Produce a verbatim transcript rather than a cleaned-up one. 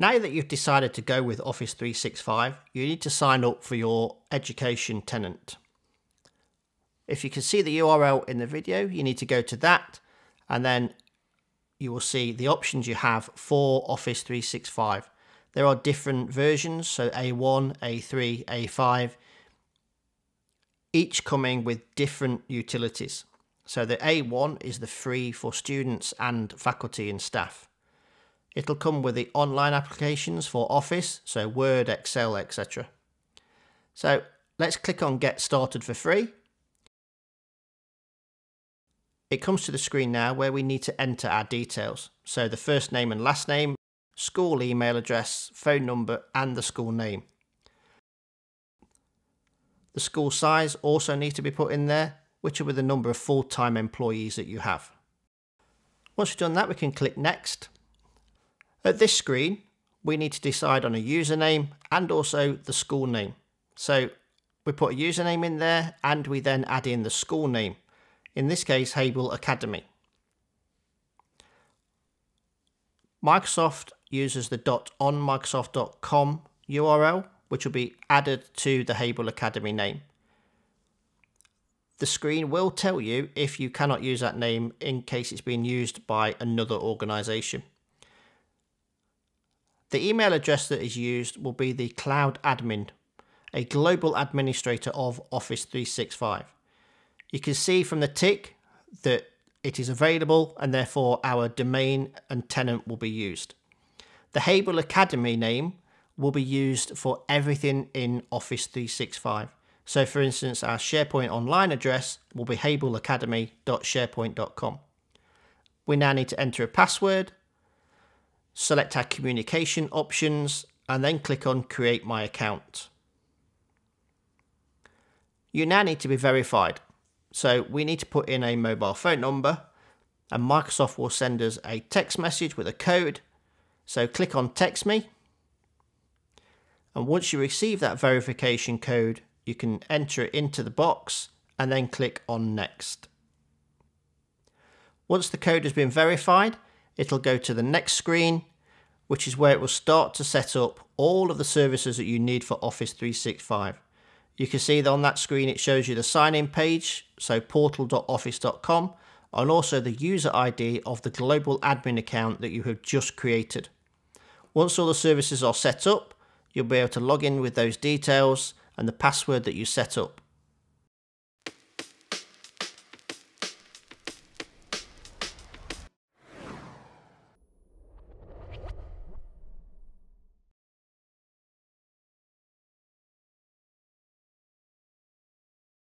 Now that you've decided to go with Office three sixty-five, you need to sign up for your education tenant. If you can see the U R L in the video, you need to go to that, and then you will see the options you have for Office three sixty-five. There are different versions, so A one, A three, A five, each coming with different utilities. So the A one is the free for students and faculty and staff. It'll come with the online applications for Office, so Word, Excel, et cetera. So let's click on Get Started for free. It comes to the screen now where we need to enter our details. So the first name and last name, school email address, phone number, and the school name. The school size also needs to be put in there, which will be the number of full-time employees that you have. Once we've done that, we can click Next. At this screen, we need to decide on a username and also the school name. So we put a username in there and we then add in the school name. In this case, Haybel Academy. Microsoft uses the on microsoft dot com U R L, which will be added to the Haybel Academy name. The screen will tell you if you cannot use that name in case it's being used by another organisation. The email address that is used will be the Cloud Admin, a global administrator of Office three sixty-five. You can see from the tick that it is available and therefore our domain and tenant will be used. The Haybel Academy name will be used for everything in Office three sixty-five. So for instance, our SharePoint Online address will be haybel academy dot sharepoint dot com. We now need to enter a password, select our communication options, and then click on Create My Account. You now need to be verified. So we need to put in a mobile phone number, and Microsoft will send us a text message with a code. So click on Text Me. And once you receive that verification code, you can enter it into the box and then click on Next. Once the code has been verified, it'll go to the next screen, which is where it will start to set up all of the services that you need for Office three sixty-five. You can see that on that screen it shows you the sign-in page, so portal dot office dot com, and also the user I D of the global admin account that you have just created. Once all the services are set up, you'll be able to log in with those details and the password that you set up.